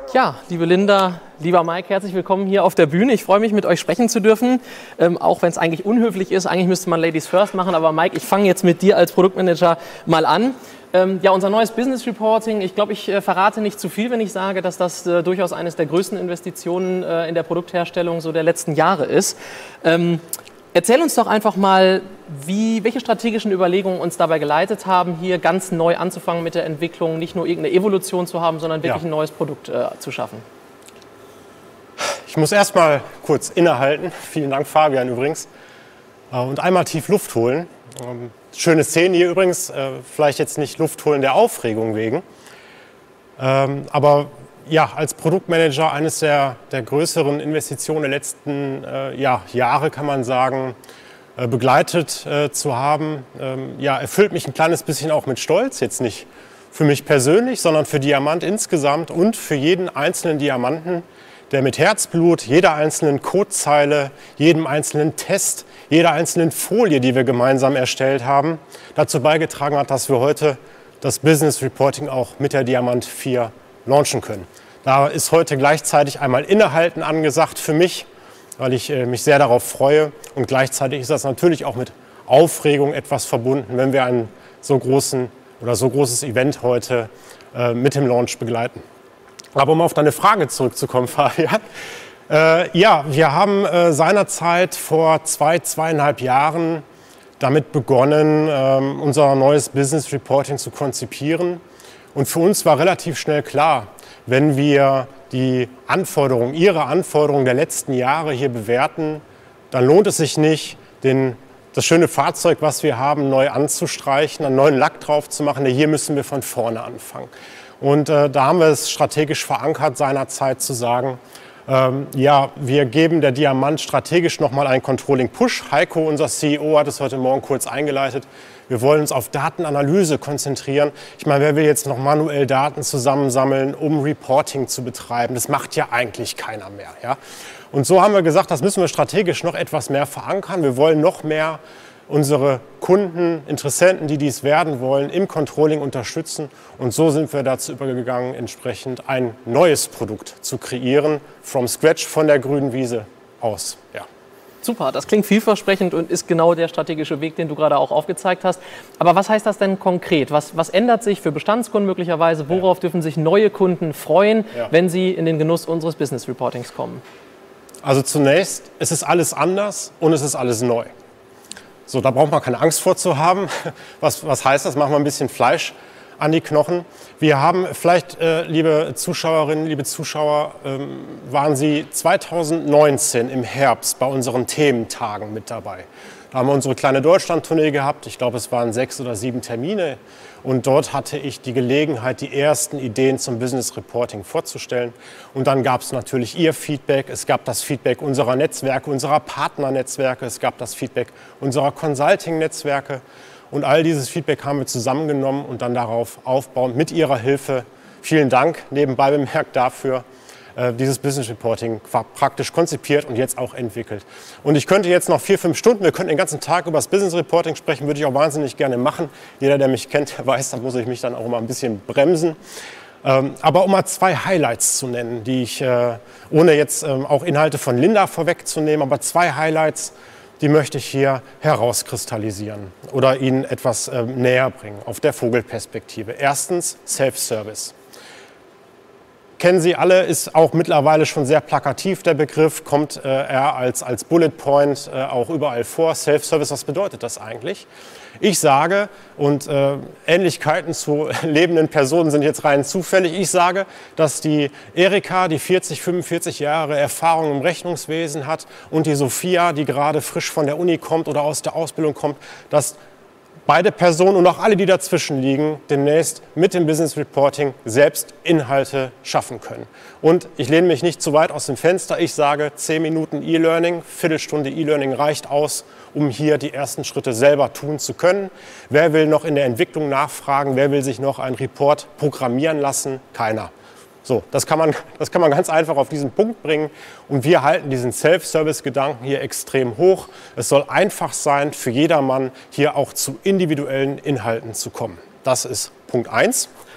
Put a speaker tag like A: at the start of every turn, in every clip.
A: Ja, liebe Linda, lieber Mike, herzlich willkommen hier auf der Bühne. Ich freue mich, mit euch sprechen zu dürfen, auch wenn es eigentlich unhöflich ist. Eigentlich müsste man Ladies First machen, aber Mike, ich fange jetzt mit dir als Produktmanager mal an. Ja, unser neues Business Reporting, ich glaube, ich verrate nicht zu viel, wenn ich sage, dass das durchaus eines der größten Investitionen in der Produktherstellung so der letzten Jahre ist. Erzähl uns doch einfach mal, welche strategischen Überlegungen uns dabei geleitet haben, hier ganz neu anzufangen mit der Entwicklung, nicht nur irgendeine Evolution zu haben, sondern wirklich ein neues Produkt zu schaffen.
B: Ich muss erst mal kurz innehalten. Vielen Dank, Fabian, übrigens. Und einmal tief Luft holen. Schöne Szene hier übrigens, vielleicht jetzt nicht Luft holen der Aufregung wegen. Aber ja, als Produktmanager eines der größeren Investitionen der letzten Jahre, kann man sagen, begleitet zu haben, erfüllt mich ein kleines bisschen auch mit Stolz. Jetzt nicht für mich persönlich, sondern für Diamant insgesamt und für jeden einzelnen Diamanten, der mit Herzblut, jeder einzelnen Codezeile, jedem einzelnen Test, jeder einzelnen Folie, die wir gemeinsam erstellt haben, dazu beigetragen hat, dass wir heute das Business Reporting auch mit der Diamant 4 launchen können. Da ist heute gleichzeitig einmal Innehalten angesagt für mich, weil ich mich sehr darauf freue. Und gleichzeitig ist das natürlich auch mit Aufregung etwas verbunden, wenn wir ein so großes Event heute mit dem Launch begleiten. Aber um auf deine Frage zurückzukommen, Fabian. Wir haben seinerzeit vor 2,5 Jahren damit begonnen, unser neues Business Reporting zu konzipieren. Und für uns war relativ schnell klar, wenn wir die Anforderungen, Ihre Anforderungen der letzten Jahre hier bewerten, dann lohnt es sich nicht, das schöne Fahrzeug, was wir haben, neu anzustreichen, einen neuen Lack drauf zu machen. Hier müssen wir von vorne anfangen. Und da haben wir es strategisch verankert, seinerzeit zu sagen, wir geben der Diamant strategisch nochmal einen Controlling-Push. Heiko, unser CEO, hat es heute Morgen kurz eingeleitet. Wir wollen uns auf Datenanalyse konzentrieren. Ich meine, wer will jetzt noch manuell Daten zusammensammeln, um Reporting zu betreiben? Das macht ja eigentlich keiner mehr. Ja? Und so haben wir gesagt, das müssen wir strategisch noch etwas mehr verankern. Wir wollen noch mehr unsere Kunden, Interessenten, die dies werden wollen, im Controlling unterstützen. Und so sind wir dazu übergegangen, entsprechend ein neues Produkt zu kreieren, from scratch, von der grünen Wiese aus. Ja.
A: Super, das klingt vielversprechend und ist genau der strategische Weg, den du gerade auch aufgezeigt hast. Aber was heißt das denn konkret? Was ändert sich für Bestandskunden möglicherweise? Worauf dürfen sich neue Kunden freuen, wenn sie in den Genuss unseres Business Reportings kommen?
B: Also zunächst, es ist alles anders und es ist alles neu. So, da braucht man keine Angst vor zu haben. Was heißt das? Machen wir ein bisschen Fleisch an die Knochen. Wir haben vielleicht, liebe Zuschauerinnen, liebe Zuschauer, waren Sie 2019 im Herbst bei unseren Thementagen mit dabei. Da haben wir unsere kleine Deutschland-Tournee gehabt. Ich glaube, es waren 6 oder 7 Termine. Und dort hatte ich die Gelegenheit, die ersten Ideen zum Business Reporting vorzustellen. Und dann gab es natürlich Ihr Feedback. Es gab das Feedback unserer Netzwerke, unserer Partnernetzwerke. Es gab das Feedback unserer Consulting-Netzwerke. Und all dieses Feedback haben wir zusammengenommen und dann darauf aufbauend mit Ihrer Hilfe, vielen Dank nebenbei bemerkt dafür, dieses Business Reporting praktisch konzipiert und jetzt auch entwickelt. Und ich könnte jetzt noch 4, 5 Stunden, wir könnten den ganzen Tag über das Business Reporting sprechen, würde ich auch wahnsinnig gerne machen. Jeder, der mich kennt, weiß, da muss ich mich dann auch immer ein bisschen bremsen. Aber um mal 2 Highlights zu nennen, die ich, ohne jetzt auch Inhalte von Linda vorwegzunehmen, aber 2 Highlights, die möchte ich hier herauskristallisieren oder Ihnen etwas näher bringen auf der Vogelperspektive. Erstens Self-Service. Kennen Sie alle, ist auch mittlerweile schon sehr plakativ der Begriff, kommt er als Bullet Point auch überall vor. Self-Service, was bedeutet das eigentlich? Ich sage, und Ähnlichkeiten zu lebenden Personen sind jetzt rein zufällig, ich sage, dass die Erika, die 40, 45 Jahre Erfahrung im Rechnungswesen hat und die Sophia, die gerade frisch von der Uni kommt oder aus der Ausbildung kommt, dass beide Personen und auch alle, die dazwischen liegen, demnächst mit dem Business Reporting selbst Inhalte schaffen können. Und ich lehne mich nicht zu weit aus dem Fenster. Ich sage, 10 Minuten E-Learning, Viertelstunde E-Learning reicht aus, um hier die ersten Schritte selber tun zu können. Wer will noch in der Entwicklung nachfragen? Wer will sich noch einen Report programmieren lassen? Keiner. So, das kann man ganz einfach auf diesen Punkt bringen. Und wir halten diesen Self-Service-Gedanken hier extrem hoch. Es soll einfach sein, für jedermann hier auch zu individuellen Inhalten zu kommen. Das ist Punkt 1.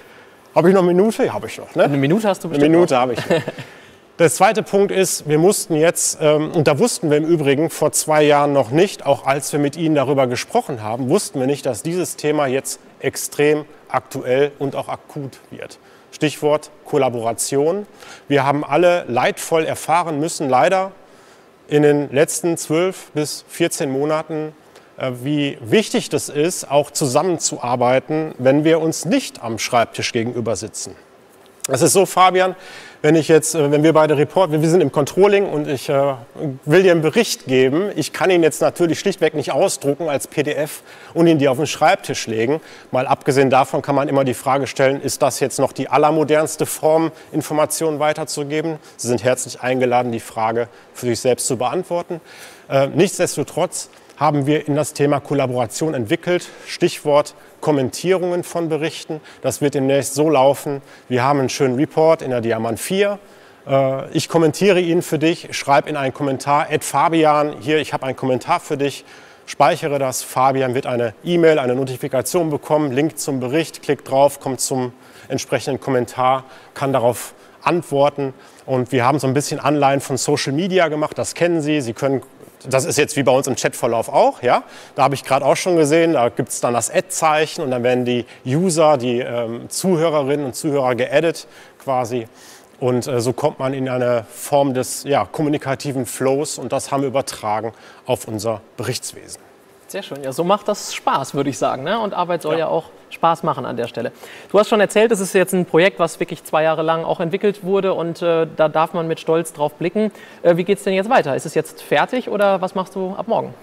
B: Habe ich noch eine Minute? Ja, habe ich noch. Ne?
A: Eine Minute hast du bestimmt.
B: Eine Minute habe ich noch. Der zweite Punkt ist, wir mussten jetzt, und da wussten wir im Übrigen vor 2 Jahren noch nicht, auch als wir mit Ihnen darüber gesprochen haben, wussten wir nicht, dass dieses Thema jetzt extrem aktuell und auch akut wird. Stichwort Kollaboration. Wir haben alle leidvoll erfahren müssen, leider in den letzten 12 bis 14 Monaten, wie wichtig das ist, auch zusammenzuarbeiten, wenn wir uns nicht am Schreibtisch gegenüber sitzen. Es ist so, Fabian, wenn wir beide wir sind im Controlling und ich will dir einen Bericht geben, ich kann ihn jetzt natürlich schlichtweg nicht ausdrucken als PDF und ihn dir auf den Schreibtisch legen. Mal abgesehen davon kann man immer die Frage stellen, ist das jetzt noch die allermodernste Form, Informationen weiterzugeben? Sie sind herzlich eingeladen, die Frage für sich selbst zu beantworten. Nichtsdestotrotz haben wir in das Thema Kollaboration entwickelt, Stichwort Kommentierungen von Berichten. Das wird demnächst so laufen, wir haben einen schönen Report in der Diamant 4. Ich kommentiere ihn für dich, schreib in einen Kommentar, @Fabian, hier, ich habe einen Kommentar für dich, speichere das. Fabian wird eine E-Mail, eine Notifikation bekommen, Link zum Bericht, klickt drauf, kommt zum entsprechenden Kommentar, kann darauf antworten. Und wir haben so ein bisschen Anleihen von Social Media gemacht, das kennen Sie. Sie können, das ist jetzt wie bei uns im Chatverlauf auch, ja. Da habe ich gerade auch schon gesehen, da gibt es dann das Add-Zeichen und dann werden die User, die Zuhörerinnen und Zuhörer geaddet quasi. Und so kommt man in eine Form des kommunikativen Flows und das haben wir übertragen auf unser Berichtswesen.
A: Sehr schön. Ja, so macht das Spaß, würde ich sagen. Ne? Und Arbeit soll ja auch Spaß machen an der Stelle. Du hast schon erzählt, es ist jetzt ein Projekt, was wirklich 2 Jahre lang auch entwickelt wurde und da darf man mit Stolz drauf blicken. Wie geht es denn jetzt weiter? Ist es jetzt fertig oder was machst du ab morgen?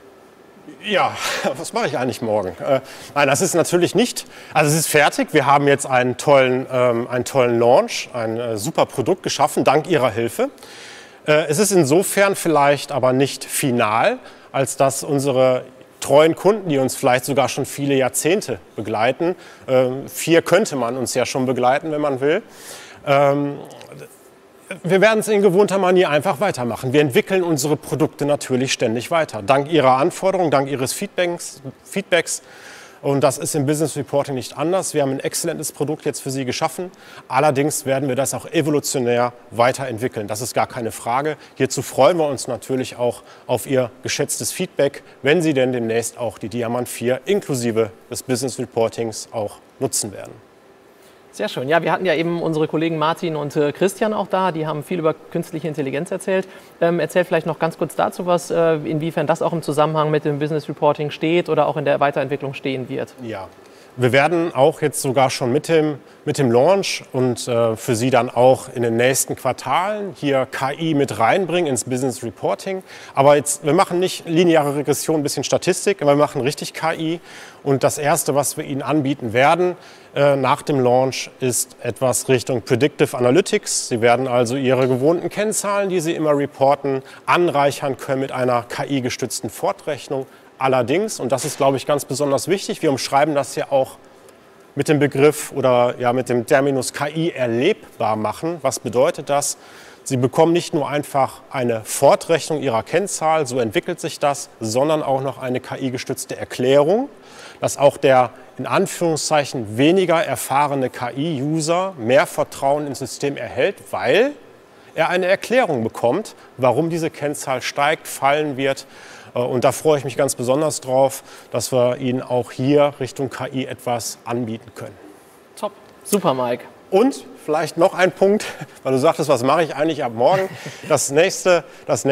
B: Ja, was mache ich eigentlich morgen? Nein, das ist natürlich nicht. Also es ist fertig. Wir haben jetzt einen tollen Launch, ein super Produkt geschaffen, dank Ihrer Hilfe. Es ist insofern vielleicht aber nicht final, als dass unsere treuen Kunden, die uns vielleicht sogar schon viele Jahrzehnte begleiten, 4 könnte man uns ja schon begleiten, wenn man will, wir werden es in gewohnter Manier einfach weitermachen. Wir entwickeln unsere Produkte natürlich ständig weiter. Dank Ihrer Anforderungen, dank Ihres Feedbacks. Und das ist im Business Reporting nicht anders. Wir haben ein exzellentes Produkt jetzt für Sie geschaffen. Allerdings werden wir das auch evolutionär weiterentwickeln. Das ist gar keine Frage. Hierzu freuen wir uns natürlich auch auf Ihr geschätztes Feedback, wenn Sie denn demnächst auch die Diamant 4 inklusive des Business Reportings auch nutzen werden.
A: Sehr schön. Ja, wir hatten ja eben unsere Kollegen Martin und Christian auch da. Die haben viel über künstliche Intelligenz erzählt. Erzähl vielleicht noch ganz kurz dazu was, inwiefern das auch im Zusammenhang mit dem Business Reporting steht oder auch in der Weiterentwicklung stehen wird.
B: Ja, wir werden auch jetzt sogar schon mit dem Launch und für Sie dann auch in den nächsten Quartalen hier KI mit reinbringen ins Business Reporting. Aber jetzt, wir machen nicht lineare Regression, ein bisschen Statistik, aber wir machen richtig KI. Und das Erste, was wir Ihnen anbieten werden nach dem Launch, ist etwas Richtung Predictive Analytics. Sie werden also Ihre gewohnten Kennzahlen, die Sie immer reporten, anreichern können mit einer KI-gestützten Fortrechnung. Allerdings, und das ist, glaube ich, ganz besonders wichtig, wir umschreiben das ja auch mit dem Begriff oder mit dem Terminus KI erlebbar machen. Was bedeutet das? Sie bekommen nicht nur einfach eine Fortrechnung Ihrer Kennzahl, so entwickelt sich das, sondern auch noch eine KI-gestützte Erklärung, dass auch der in Anführungszeichen weniger erfahrene KI-User mehr Vertrauen ins System erhält, weil er eine Erklärung bekommt, warum diese Kennzahl steigt, fallen wird. Und da freue ich mich ganz besonders drauf, dass wir Ihnen auch hier Richtung KI etwas anbieten können.
A: Top, super, Mike.
B: Und vielleicht noch ein Punkt, weil du sagtest, was mache ich eigentlich ab morgen? Das nächste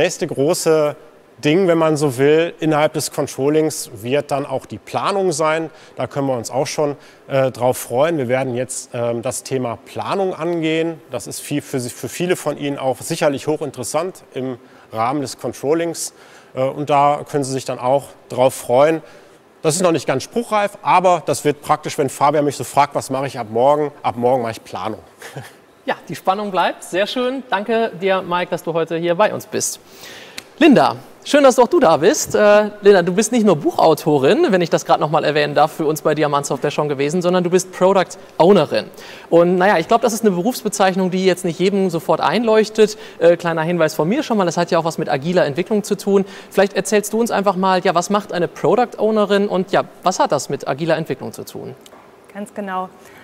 B: große Ding, wenn man so will, innerhalb des Controllings wird dann auch die Planung sein. Da können wir uns auch schon drauf freuen. Wir werden jetzt das Thema Planung angehen. Das ist für viele von Ihnen auch sicherlich hochinteressant im Rahmen des Controllings. Und da können Sie sich dann auch drauf freuen. Das ist noch nicht ganz spruchreif, aber das wird praktisch, wenn Fabian mich so fragt, was mache ich ab morgen? Ab morgen mache ich Planung.
A: Ja, die Spannung bleibt. Sehr schön. Danke dir, Mike, dass du heute hier bei uns bist. Linda, schön, dass auch du da bist. Linda, du bist nicht nur Buchautorin, wenn ich das gerade noch mal erwähnen darf, für uns bei Diamant Software schon gewesen, sondern du bist Product Ownerin. Und naja, ich glaube, das ist eine Berufsbezeichnung, die jetzt nicht jedem sofort einleuchtet. Kleiner Hinweis von mir schon mal, das hat ja auch was mit agiler Entwicklung zu tun. Vielleicht erzählst du uns einfach mal, ja, was macht eine Product Ownerin und ja, was hat das mit agiler Entwicklung zu tun?
C: Ganz genau.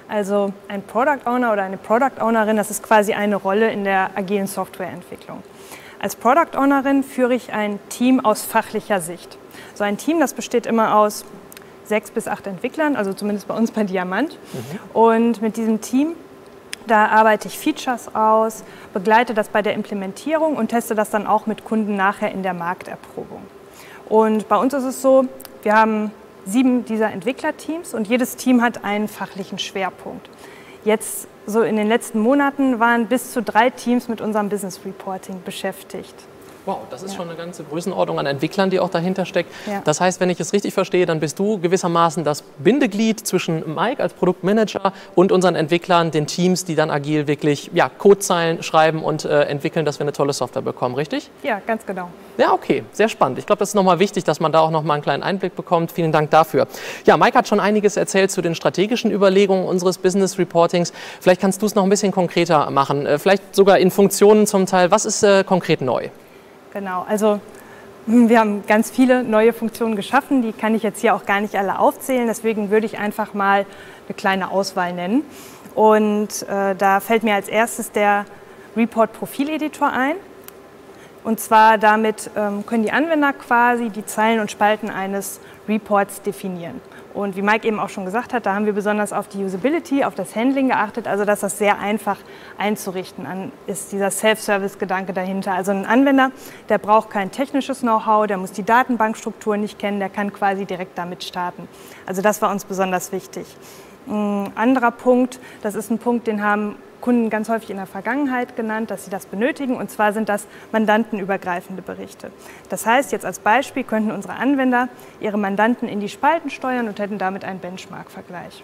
C: Also ein Product Owner oder eine Product Ownerin, das ist quasi eine Rolle in der agilen Softwareentwicklung. Als Product Ownerin führe ich ein Team aus fachlicher Sicht. So ein Team, das besteht immer aus 6 bis 8 Entwicklern, also zumindest bei uns bei Diamant. Und mit diesem Team, da arbeite ich Features aus, begleite das bei der Implementierung und teste das dann auch mit Kunden nachher in der Markterprobung. Und bei uns ist es so, wir haben 7 dieser Entwicklerteams und jedes Team hat einen fachlichen Schwerpunkt. Jetzt, so in den letzten Monaten, waren bis zu 3 Teams mit unserem Business Reporting beschäftigt.
A: Wow, das ist schon eine ganze Größenordnung an Entwicklern, die auch dahinter steckt.
C: Ja.
A: Das heißt, wenn ich es richtig verstehe, dann bist du gewissermaßen das Bindeglied zwischen Mike als Produktmanager und unseren Entwicklern, den Teams, die dann agil wirklich Codezeilen schreiben und entwickeln, dass wir eine tolle Software bekommen, richtig?
C: Ja, ganz genau.
A: Ja, okay, sehr spannend. Ich glaube, das ist nochmal wichtig, dass man da auch nochmal einen kleinen Einblick bekommt. Vielen Dank dafür. Ja, Mike hat schon einiges erzählt zu den strategischen Überlegungen unseres Business Reportings. Vielleicht kannst du es noch ein bisschen konkreter machen, vielleicht sogar in Funktionen zum Teil. Was ist konkret neu?
C: Genau, also wir haben ganz viele neue Funktionen geschaffen, die kann ich jetzt hier auch gar nicht alle aufzählen, deswegen würde ich einfach mal eine kleine Auswahl nennen. Und da fällt mir als erstes der Report-Profil-Editor ein. Und zwar damit können die Anwender quasi die Zeilen und Spalten eines Reports definieren. Und wie Mike eben auch schon gesagt hat, da haben wir besonders auf die Usability, auf das Handling geachtet, also dass das sehr einfach einzurichten ist, dieser Self-Service-Gedanke dahinter. Also ein Anwender, der braucht kein technisches Know-how, der muss die Datenbankstruktur nicht kennen, der kann quasi direkt damit starten. Also das war uns besonders wichtig. Ein anderer Punkt, das ist ein Punkt, den haben Kunden ganz häufig in der Vergangenheit genannt, dass sie das benötigen, und zwar sind das mandantenübergreifende Berichte. Das heißt, jetzt als Beispiel könnten unsere Anwender ihre Mandanten in die Spalten steuern und hätten damit einen Benchmark-Vergleich.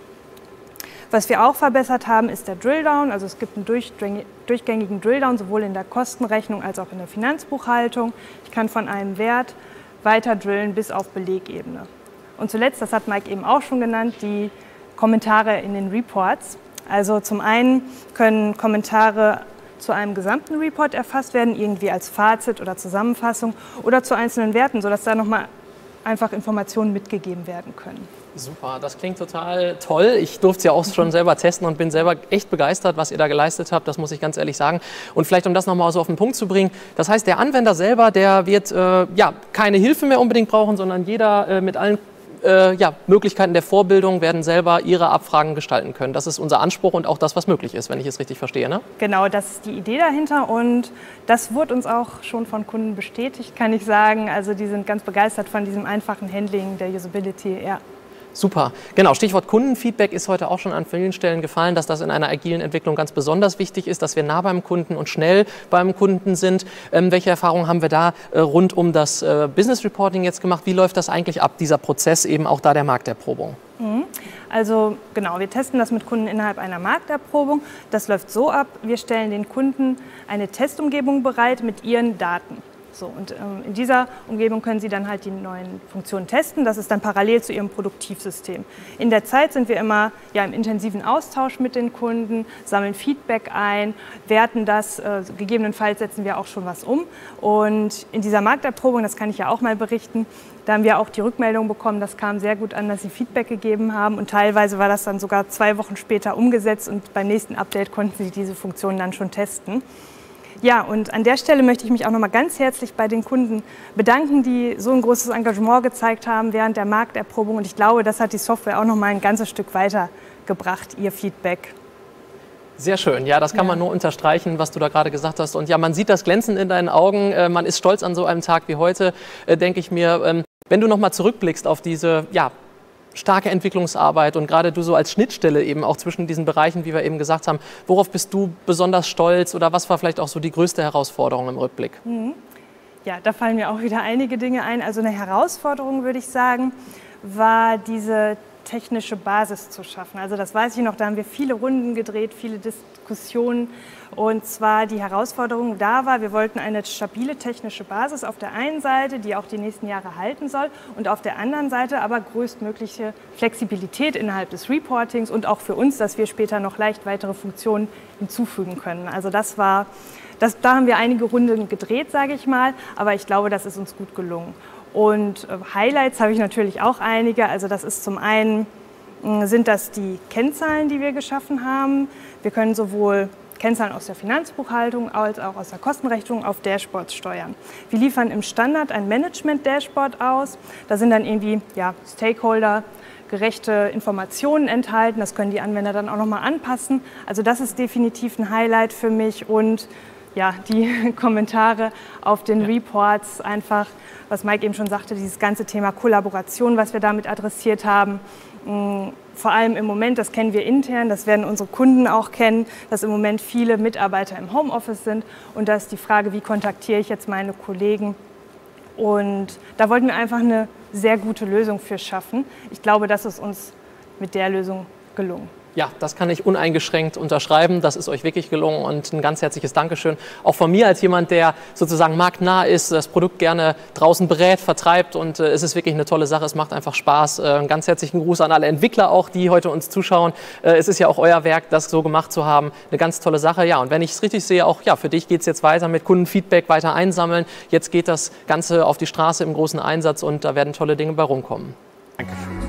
C: Was wir auch verbessert haben, ist der Drilldown. Also es gibt einen durchgängigen Drilldown, sowohl in der Kostenrechnung als auch in der Finanzbuchhaltung. Ich kann von einem Wert weiter drillen bis auf Belegebene. Und zuletzt, das hat Mike eben auch schon genannt, die Kommentare in den Reports. Also zum einen können Kommentare zu einem gesamten Report erfasst werden, irgendwie als Fazit oder Zusammenfassung oder zu einzelnen Werten, sodass da nochmal einfach Informationen mitgegeben werden können.
A: Super, das klingt total toll. Ich durfte es ja auch schon selber testen und bin selber echt begeistert, was ihr da geleistet habt. Das muss ich ganz ehrlich sagen. Und vielleicht, um das nochmal so auf den Punkt zu bringen, das heißt, der Anwender selber, der wird keine Hilfe mehr unbedingt brauchen, sondern jeder mit allen Möglichkeiten der Vorbildung werden selber ihre Abfragen gestalten können. Das ist unser Anspruch und auch das, was möglich ist, wenn ich es richtig verstehe, ne?
C: Genau, das ist die Idee dahinter und das wurde uns auch schon von Kunden bestätigt, kann ich sagen. Also die sind ganz begeistert von diesem einfachen Handling der Usability, ja.
A: Super, genau. Stichwort Kundenfeedback ist heute auch schon an vielen Stellen gefallen, dass das in einer agilen Entwicklung ganz besonders wichtig ist, dass wir nah beim Kunden und schnell beim Kunden sind. Welche Erfahrungen haben wir da rund um das Business Reporting jetzt gemacht? Wie läuft das eigentlich ab, dieser Prozess eben auch da der Markterprobung?
C: Also genau, wir testen das mit Kunden innerhalb einer Markterprobung. Das läuft so ab, wir stellen den Kunden eine Testumgebung bereit mit ihren Daten. So, und in dieser Umgebung können Sie dann halt die neuen Funktionen testen. Das ist dann parallel zu Ihrem Produktivsystem. In der Zeit sind wir immer im intensiven Austausch mit den Kunden, sammeln Feedback ein, werten das. Gegebenenfalls setzen wir auch schon was um. Und in dieser Markterprobung, das kann ich ja auch mal berichten, da haben wir auch die Rückmeldung bekommen, das kam sehr gut an, dass Sie Feedback gegeben haben. Und teilweise war das dann sogar 2 Wochen später umgesetzt und beim nächsten Update konnten Sie diese Funktionen dann schon testen. Ja, und an der Stelle möchte ich mich auch noch mal ganz herzlich bei den Kunden bedanken, die so ein großes Engagement gezeigt haben während der Markterprobung. Und ich glaube, das hat die Software auch noch mal ein ganzes Stück weitergebracht, ihr Feedback.
A: Sehr schön, ja, das kann man nur unterstreichen, was du da gerade gesagt hast. Und ja, man sieht das Glänzen in deinen Augen, man ist stolz an so einem Tag wie heute, denke ich mir. Wenn du noch mal zurückblickst auf diese, starke Entwicklungsarbeit und gerade du so als Schnittstelle eben auch zwischen diesen Bereichen, wie wir eben gesagt haben, worauf bist du besonders stolz oder was war vielleicht auch so die größte Herausforderung im Rückblick?
C: Ja, da fallen mir auch wieder einige Dinge ein. Also eine Herausforderung, würde ich sagen, war diese technische Basis zu schaffen. Also das weiß ich noch, da haben wir viele Runden gedreht, viele Diskussionen. Und zwar die Herausforderung da war, wir wollten eine stabile technische Basis auf der einen Seite, die auch die nächsten Jahre halten soll, und auf der anderen Seite aber größtmögliche Flexibilität innerhalb des Reportings und auch für uns, dass wir später noch leicht weitere Funktionen hinzufügen können. Also da haben wir einige Runden gedreht, sage ich mal, aber ich glaube, das ist uns gut gelungen. Und Highlights habe ich natürlich auch einige. Also das ist zum einen sind das die Kennzahlen, die wir geschaffen haben. Wir können sowohl Kennzahlen aus der Finanzbuchhaltung als auch aus der Kostenrechnung auf Dashboards steuern. Wir liefern im Standard ein Management-Dashboard aus. Da sind dann irgendwie Stakeholder gerechte Informationen enthalten. Das können die Anwender dann auch nochmal anpassen. Also das ist definitiv ein Highlight für mich. Und ja, die Kommentare auf den Reports einfach, was Mike eben schon sagte, dieses ganze Thema Kollaboration, was wir damit adressiert haben. Vor allem im Moment, das kennen wir intern, das werden unsere Kunden auch kennen, dass im Moment viele Mitarbeiter im Homeoffice sind. Und da ist die Frage, wie kontaktiere ich jetzt meine Kollegen? Und da wollten wir einfach eine sehr gute Lösung für schaffen. Ich glaube, das ist uns mit der Lösung gelungen.
A: Ja, das kann ich uneingeschränkt unterschreiben. Das ist euch wirklich gelungen und ein ganz herzliches Dankeschön. Auch von mir als jemand, der sozusagen marktnah ist, das Produkt gerne draußen berät, vertreibt und es ist wirklich eine tolle Sache. Es macht einfach Spaß. Einen ganz herzlichen Gruß an alle Entwickler auch, die heute uns zuschauen. Es ist ja auch euer Werk, das so gemacht zu haben. Eine ganz tolle Sache. Ja, und wenn ich es richtig sehe, auch ja, für dich geht es jetzt weiter mit Kundenfeedback, weiter einsammeln. Jetzt geht das Ganze auf die Straße im großen Einsatz und da werden tolle Dinge bei rumkommen.
B: Dankeschön.